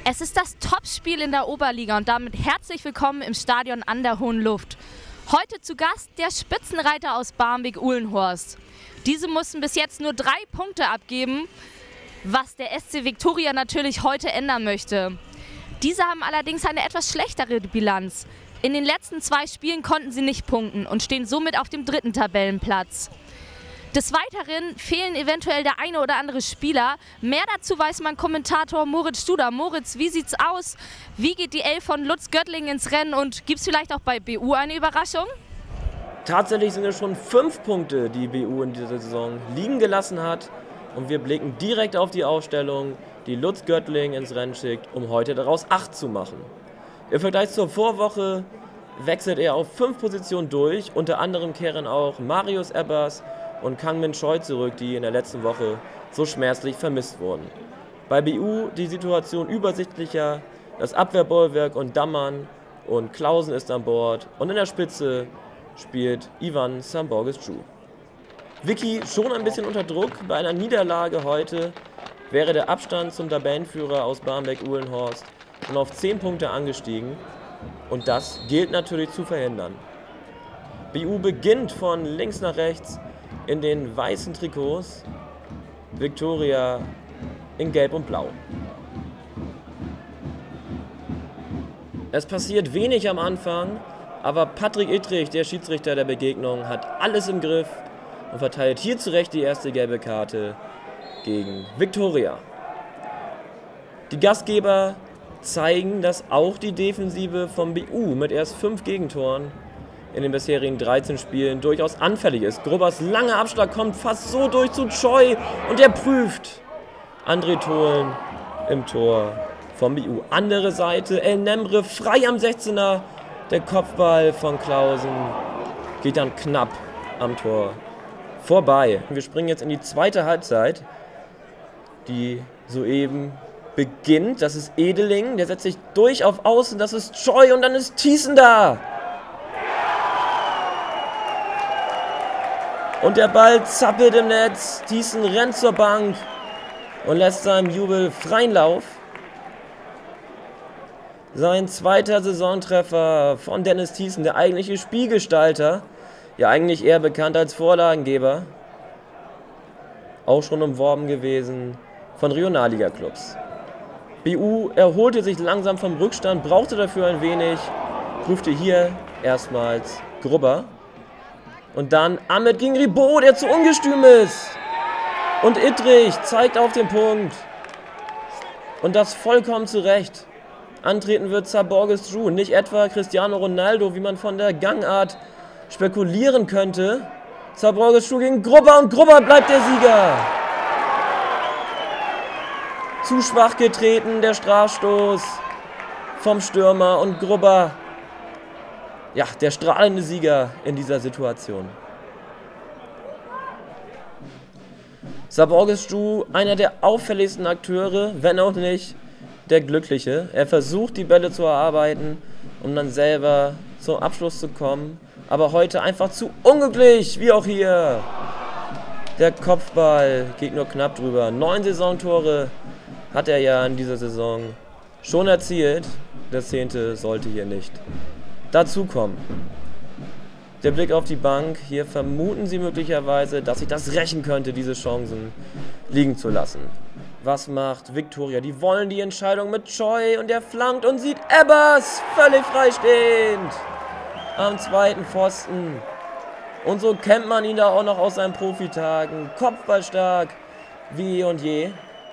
Es ist das Topspiel in der Oberliga und damit herzlich willkommen im Stadion an der Hohen Luft. Heute zu Gast der Spitzenreiter aus Barmbek-Uhlenhorst. Diese mussten bis jetzt nur 3 Punkte abgeben, was der SC Viktoria natürlich heute ändern möchte. Diese haben allerdings eine etwas schlechtere Bilanz. In den letzten 2 Spielen konnten sie nicht punkten und stehen somit auf dem 3. Tabellenplatz. Des Weiteren fehlen eventuell der eine oder andere Spieler. Mehr dazu weiß mein Kommentator Moritz Studer. Moritz, wie sieht's aus? Wie geht die Elf von Lutz Göttling ins Rennen und gibt es vielleicht auch bei BU eine Überraschung? Tatsächlich sind es schon 5 Punkte, die BU in dieser Saison liegen gelassen hat. Und wir blicken direkt auf die Aufstellung, die Lutz Göttling ins Rennen schickt, um heute daraus 8 zu machen. Im Vergleich zur Vorwoche wechselt er auf 5 Positionen durch. Unter anderem kehren auch Marius Ebbers und Kangmin Choi zurück, die in der letzten Woche so schmerzlich vermisst wurden. Bei BU die Situation übersichtlicher, das Abwehrbollwerk und Dammann und Klausen ist an Bord und in der Spitze spielt Ivan Samborges-Chu. Vicky schon ein bisschen unter Druck, bei einer Niederlage heute wäre der Abstand zum Tabellenführer aus Barmbek-Uhlenhorst schon auf 10 Punkte angestiegen und das gilt natürlich zu verhindern. BU beginnt von links nach rechts in den weißen Trikots, Viktoria in Gelb und Blau. Es passiert wenig am Anfang, aber Patrick Ittrich, der Schiedsrichter der Begegnung, hat alles im Griff und verteilt hier zu Recht die erste gelbe Karte gegen Viktoria. Die Gastgeber zeigen, dass auch die Defensive vom BU mit erst 5 Gegentoren in den bisherigen 13 Spielen durchaus anfällig ist. Grubbers langer Abschlag kommt fast so durch zu Choi und er prüft André Tholen im Tor vom BU. Andere Seite, El Nemre frei am 16er. Der Kopfball von Klausen geht dann knapp am Tor vorbei. Wir springen jetzt in die zweite Halbzeit, die soeben beginnt. Das ist Edeling, der setzt sich durch auf Außen, das ist Choi und dann ist Thiessen da. Und der Ball zappelt im Netz. Thiessen rennt zur Bank und lässt seinem Jubel freien Lauf. Sein 2. Saisontreffer von Dennis Thiessen, der eigentliche Spielgestalter. Ja, eigentlich eher bekannt als Vorlagengeber. Auch schon umworben gewesen von Regionalliga-Clubs. BU erholte sich langsam vom Rückstand, brauchte dafür ein wenig, prüfte hier erstmals Grubber. Und dann Ahmed gegen Ribot, der zu ungestüm ist. Und Ittrich zeigt auf den Punkt. Und das vollkommen zu Recht. Antreten wird Samborges-Chu, nicht etwa Cristiano Ronaldo, wie man von der Gangart spekulieren könnte. Samborges-Chu gegen Grubber und Grubber bleibt der Sieger. Zu schwach getreten, der Strafstoß vom Stürmer und Grubber. Ja, der strahlende Sieger in dieser Situation. Samborges-Chu, einer der auffälligsten Akteure, wenn auch nicht der Glückliche. Er versucht, die Bälle zu erarbeiten, um dann selber zum Abschluss zu kommen. Aber heute einfach zu unglücklich, wie auch hier. Der Kopfball geht nur knapp drüber. 9 Saisontore hat er ja in dieser Saison schon erzielt. Der 10. sollte hier nicht dazu kommen. Der Blick auf die Bank, hier vermuten sie möglicherweise, dass sich das rächen könnte, diese Chancen liegen zu lassen. Was macht Viktoria? Die wollen die Entscheidung mit Choi und der flankt und sieht Ebbers völlig freistehend am 2. Pfosten. Und so kennt man ihn da auch noch aus seinen Profitagen. Kopfballstark wie eh und je.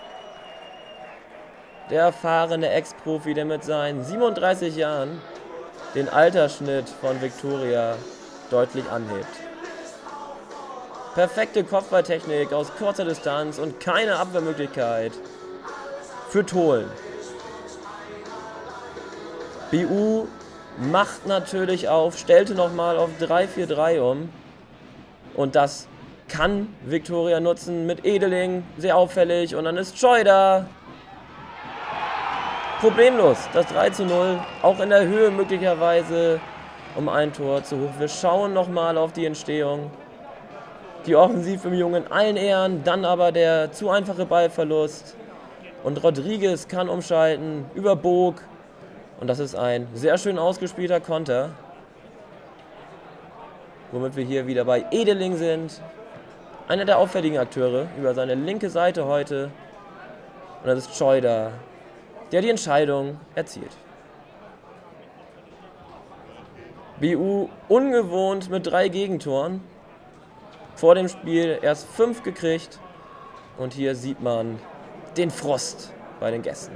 Der erfahrene Ex-Profi, der mit seinen 37 Jahren den Altersschnitt von Viktoria deutlich anhebt. Perfekte Kopfballtechnik aus kurzer Distanz und keine Abwehrmöglichkeit für Tholen. BU macht natürlich auf, stellte nochmal auf 3-4-3 um. Und das kann Viktoria nutzen mit Edeling, sehr auffällig. Und dann ist Choi da. Problemlos, das 3:0, auch in der Höhe möglicherweise um ein Tor zu hoch. Wir schauen nochmal auf die Entstehung. Die Offensive im Jungen allen Ehren, dann aber der zu einfache Ballverlust. Und Rodriguez kann umschalten über Bog. Und das ist ein sehr schön ausgespielter Konter. Womit wir hier wieder bei Edeling sind. Einer der auffälligen Akteure über seine linke Seite heute. Und das ist Schreuder, der die Entscheidung erzielt. BU ungewohnt mit 3 Gegentoren. Vor dem Spiel erst 5 gekriegt. Und hier sieht man den Frost bei den Gästen.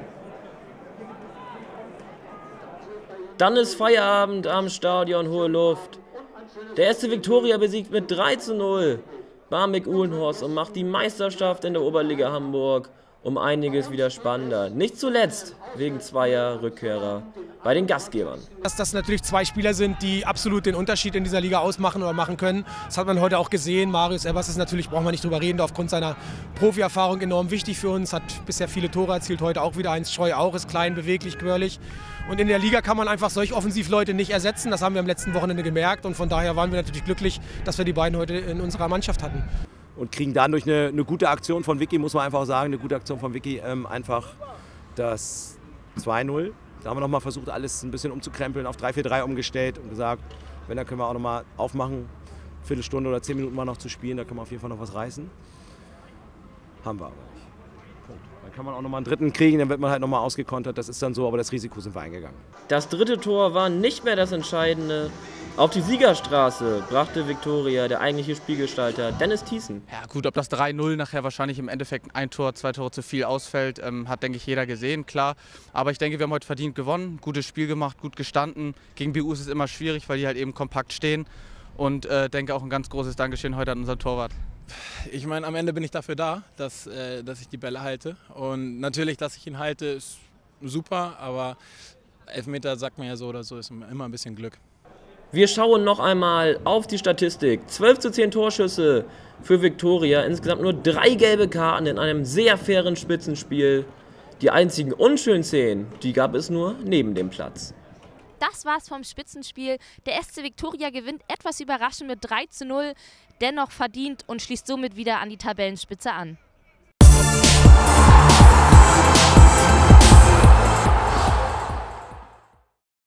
Dann ist Feierabend am Stadion Hohe Luft. Der SC Viktoria besiegt mit 3:0 Barmbek-Uhlenhorst und macht die Meisterschaft in der Oberliga Hamburg um einiges wieder spannender. Nicht zuletzt wegen zweier Rückkehrer bei den Gastgebern. Dass das natürlich 2 Spieler sind, die absolut den Unterschied in dieser Liga ausmachen oder machen können. Das hat man heute auch gesehen. Marius Ebers ist natürlich, brauchen wir nicht drüber reden, aufgrund seiner Profi-Erfahrung enorm wichtig für uns. Hat bisher viele Tore erzielt, heute auch wieder eins. Schreu auch, ist klein, beweglich, quirlig. Und in der Liga kann man einfach solche Offensivleute nicht ersetzen. Das haben wir am letzten Wochenende gemerkt. Und von daher waren wir natürlich glücklich, dass wir die beiden heute in unserer Mannschaft hatten. Und kriegen dadurch eine gute Aktion von Vicky, muss man einfach sagen, eine gute Aktion von Vicky, einfach das 2:0. Da haben wir nochmal versucht, alles ein bisschen umzukrempeln, auf 3-4-3 umgestellt und gesagt, wenn, dann können wir auch nochmal aufmachen, Viertelstunde oder 10 Minuten mal noch zu spielen, da können wir auf jeden Fall noch was reißen. Haben wir aber nicht. Punkt. Dann kann man auch nochmal einen dritten kriegen, dann wird man halt nochmal ausgekontert, das ist dann so, aber das Risiko sind wir eingegangen. Das dritte Tor war nicht mehr das Entscheidende. Auf die Siegerstraße brachte Viktoria der eigentliche Spielgestalter Dennis Thiessen. Ja gut, ob das 3:0 nachher wahrscheinlich im Endeffekt 1 Tor, 2 Tore zu viel ausfällt, hat, denke ich, jeder gesehen, klar. Aber ich denke, wir haben heute verdient gewonnen, gutes Spiel gemacht, gut gestanden. Gegen BU ist es immer schwierig, weil die halt eben kompakt stehen. Und denke auch ein ganz großes Dankeschön heute an unseren Torwart. Ich meine, am Ende bin ich dafür da, dass ich die Bälle halte. Und natürlich, dass ich ihn halte, ist super, aber Elfmeter, sagt man ja so oder so, ist immer ein bisschen Glück. Wir schauen noch einmal auf die Statistik. 12:10 Torschüsse für Viktoria, insgesamt nur 3 gelbe Karten in einem sehr fairen Spitzenspiel. Die einzigen unschönen Szenen, die gab es nur neben dem Platz. Das war's vom Spitzenspiel. Der SC Viktoria gewinnt etwas überraschend mit 3:0, dennoch verdient und schließt somit wieder an die Tabellenspitze an.